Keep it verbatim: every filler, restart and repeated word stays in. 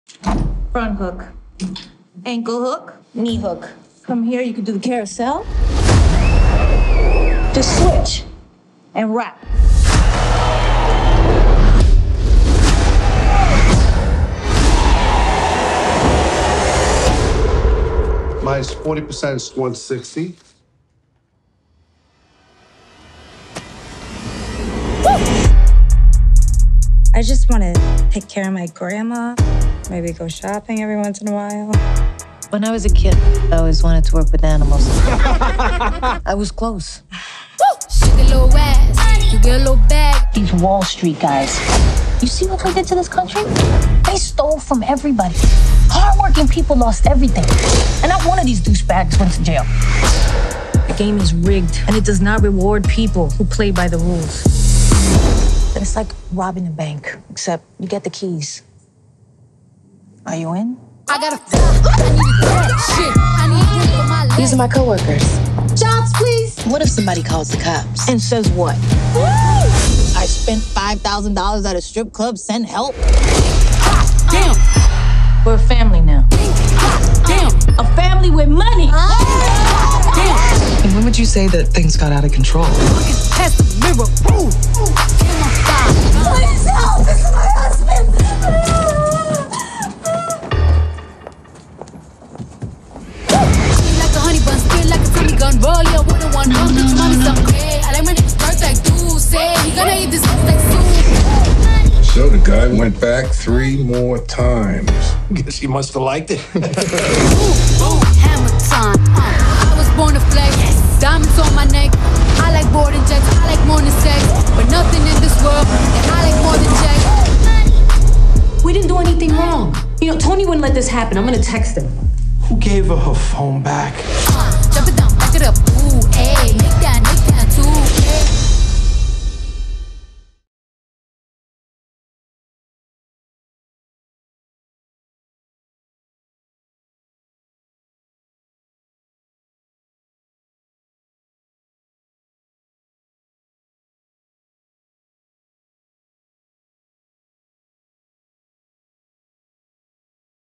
Front hook, ankle hook, knee hook. From here, you can do the carousel. Just switch and wrap. Minus forty percent is one sixty. I just want to take care of my grandma, maybe go shopping every once in a while. When I was a kid, I always wanted to work with animals. I was close. Shake a little ass, you get a little bag. These Wall Street guys, you see what they did to this country? They stole from everybody. Hardworking people lost everything. And not one of these douchebags went to jail. The game is rigged, and it does not reward people who play by the rules. It's like robbing a bank, except you get the keys. Are you in? I gotta I need a credit. Shit, I need you for my life. These are my coworkers. Jobs, please. What if somebody calls the cops? And says what? Woo! I spent five thousand dollars at a strip club, send help. Damn. We're a family now. Damn. A family with money. Damn. And when would you say that things got out of control? Past the mirror. Ooh. Please help. This is my husband. Like a honey bun, spin like a Tommy gun. Roll your one one one. Bitch, mommy some hey. I like my niggas birth like dude. Say he gonna eat this like food. So the guy went back three more times. Guess he must have liked it. Ooh, ooh, hammer time. Uh, I was born to flex. Yes. Diamonds on my neck. I like boarding jets. I like more than sex. But nothing in this world that I like more than checks. We didn't do anything wrong. You know, Tony wouldn't let this happen. I'm gonna text him. Who gave her her phone back? Uh, jump it down, back it up.